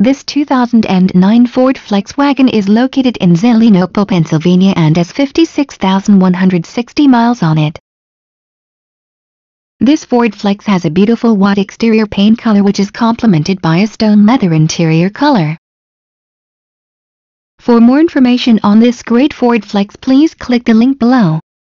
This 2009 Ford Flex wagon is located in Zelienople, Pennsylvania and has 56,160 miles on it. This Ford Flex has a beautiful white exterior paint color which is complemented by a stone leather interior color. For more information on this great Ford Flex, please click the link below.